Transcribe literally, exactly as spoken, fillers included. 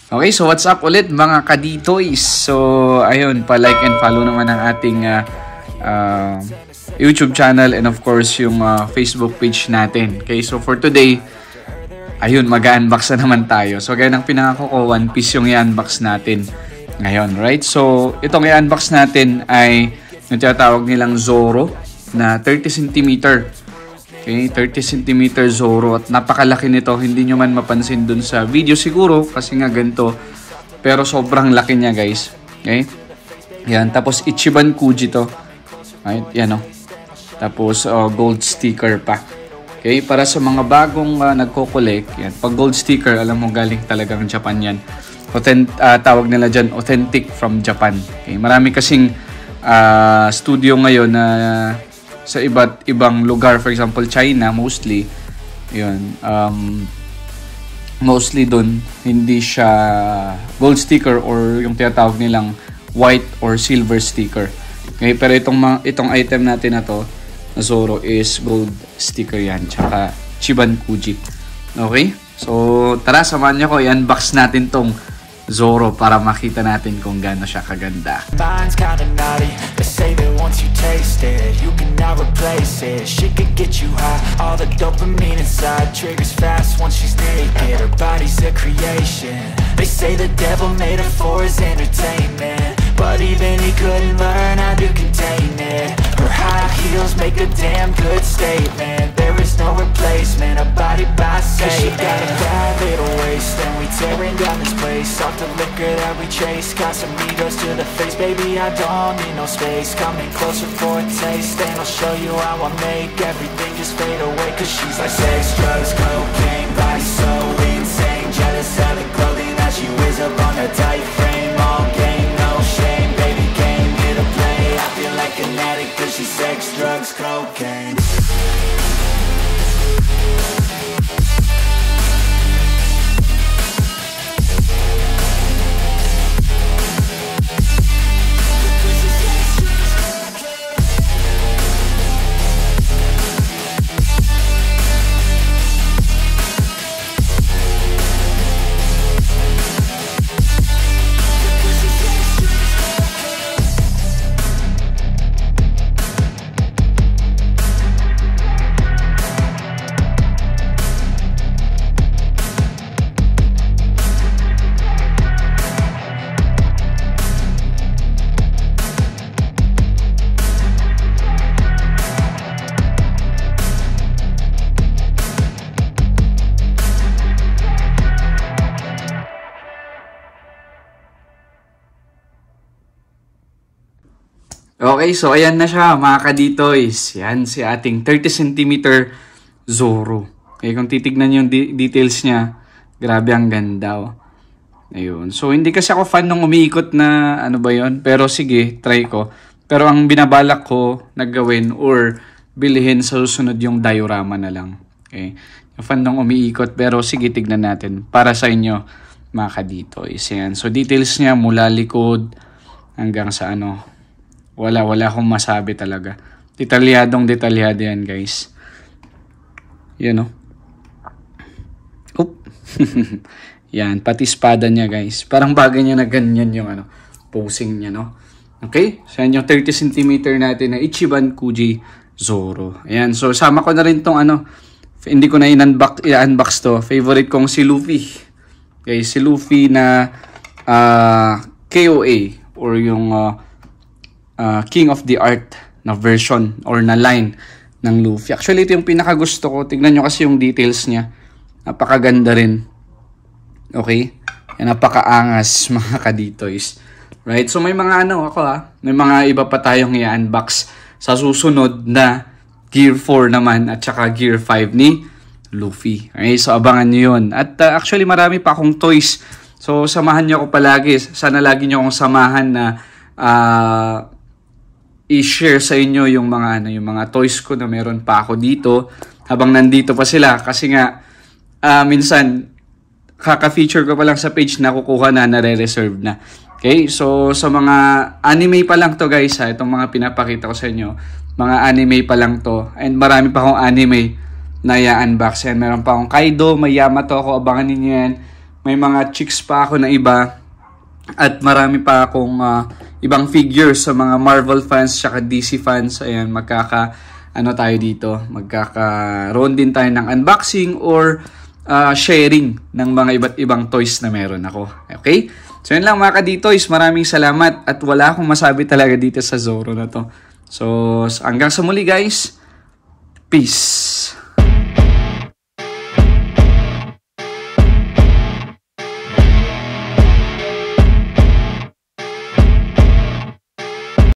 Okay, so what's up ulit mga ka-Dtoys? So, ayun, pa-like and follow naman ang ating uh, uh, YouTube channel and of course yung uh, Facebook page natin. Okay, so for today, ayun, mag-unbox na naman tayo. So, gaya ng pinangako ko, One Piece yung i-unbox natin ngayon, right? So, itong i-unbox natin ay yung tinatawag nilang Zoro na thirty centimeter. Okay, thirty centimeter Zoro at napakalaki nito. Hindi nyo man mapansin dun sa video siguro kasi nga ganito. Pero sobrang laki niya, guys. Okay? Yan, tapos Ichiban Kuji to. Right? Yan oh. Tapos uh, gold sticker pa. Okay, para sa mga bagong uh, nagko-collect, yan. Pag gold sticker, alam mo galing talagang Japan yan. Authent, uh, tawag nila dyan, authentic from Japan. Okay, marami kasing uh, studio ngayon na uh, sa iba't ibang lugar, for example China mostly, yun, um, mostly dun hindi siya gold sticker or yung tinatawag nilang white or silver sticker. Okay, pero itong itong item natin na to na Zoro is gold sticker yan, tsaka Ichiban Kuji. Okay, so tara, samahan niyo ko, i-unbox natin tong Zoro para makita natin kung gaano siya kaganda. Once you taste it, you cannot replace it. She could get you high, all the dopamine inside triggers fast once she's naked. Her body's a creation. They say the devil made her for his entertainment, but even he couldn't learn how to contain it. Her high heels make a damn good statement. There is no replacement, a body by Satan. She got a bad little waist, and we tearing down this place off the liquor that we chase. Got some egos to the face, baby, I don't need no space. Coming closer for a taste, and I'll show you how I make everything just fade away. Cause she's like sex, drugs, cocaine, body so insane. Jealous of the clothing that she wears up on her tight frame. All game, no shame, baby came here to play. I feel like an addict cause she's sex, drugs, cocaine. Okay, so ayan na siya mga ka-Dtoys. Yan si ating thirty centimeter Zoro. Okay, kung titignan yung de details niya, grabe ang ganda. Oh. Ayun. So hindi kasi ako fan ng umiikot na ano ba yon, pero sige, try ko. Pero ang binabalak ko naggawin or bilhin sa susunod yung diorama na lang. Okay. Yung fan ng umiikot, pero sige, tignan natin para sa inyo mga ka-Dtoys. Yan. So details niya mula likod hanggang sa ano, Wala, wala akong masabi talaga. Detalyadong detalyado yan, guys. Yan, oh. Oop. Yan, pati espada niya, guys. Parang bagay niya na ganyan yung ano, posing niya, no? Okay? So, yan yung thirty centimeter natin na Ichiban Kuji Zoro. Ayan, so sama ko na rin tong ano, hindi ko na in-unbox, i-unbox to. Favorite kong si Luffy. Okay, si Luffy na uh, K O A or yung uh, Uh, King of the Art na version or na line ng Luffy. Actually, ito yung pinakagusto ko. Tignan nyo kasi yung details niya. Napakaganda rin. Okay? Yan, napakaangas mga ka-Dtoys. Right? So, may mga ano ako ha. May mga iba pa tayong i-unbox sa susunod na Gear four naman at saka Gear five ni Luffy. Okay? So, abangan nyo yun. At uh, actually, marami pa akong toys. So, samahan nyo ako palagi. Sana lagi nyo akong samahan na uh, i-share sa inyo yung mga ano, yung mga toys ko na meron pa ako dito habang nandito pa sila kasi nga uh, minsan kaka-feature ko pa lang sa page na kukuha na, nare-reserve na. Okay? So sa mga anime pa lang to, guys, ha, itong mga pinapakita ko sa inyo, mga anime pa lang to, and marami pa akong anime na i-unbox yan. Meron pa akong Kaido, may Yamato ako, abangan niyo yan. may mga chicks pa ako na iba. At marami pa akong uh, ibang figures sa mga Marvel fans tsaka D C fans. Ayan, magkaka, ano tayo dito, magkakaroon din tayo ng unboxing or uh, sharing ng mga iba't ibang toys na meron ako. Okay? So yun lang mga ka-Dtoys, maraming salamat at wala akong masabi talaga dito sa Zoro na to. So hanggang sa muli guys, peace!